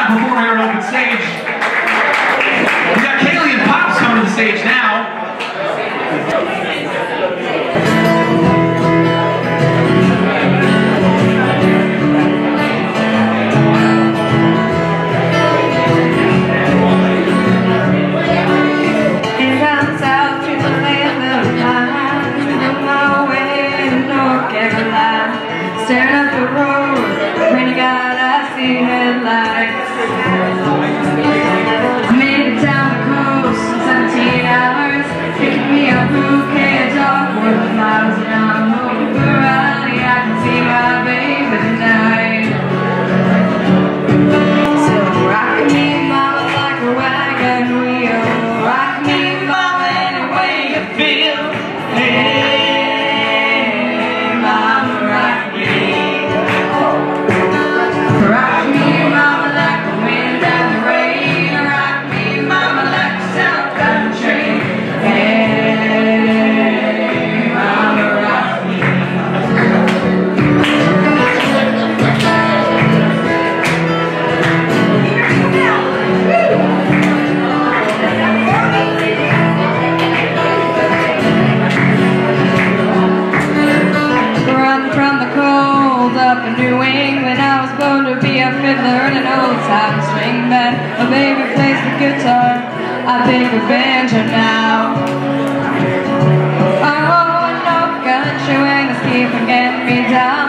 time performer here on open stage. We got Kaylee and Pops coming to the stage now. Staring up the road, praying to God I see headlights. I made it down the coast in 17 hours, picking me a bouquet of dogwood flowers, and I'm hoping for rally. I can see my baby tonight. So rock me, mama, like a wagon wheel. Rock me, mama, any way you feel. Hey. Up in New England, I was born to be a fiddler in an old-time swing band. My baby plays the guitar, I pick a banjo now. Oh, no country wings keep getting me down.